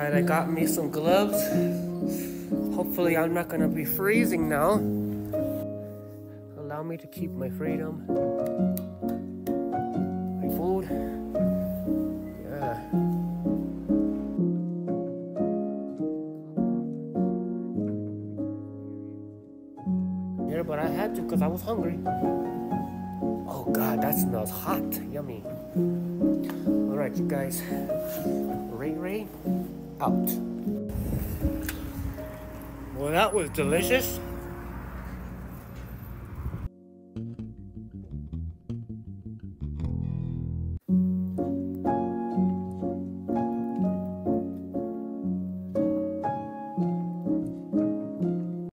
Alright, I got me some gloves. Hopefully I'm not gonna be freezing now. Allow me to keep my freedom. My food. Yeah. Yeah, but I had to because I was hungry. Oh God, that smells hot. Yummy. Alright, you guys. Ray out. Well, that was delicious.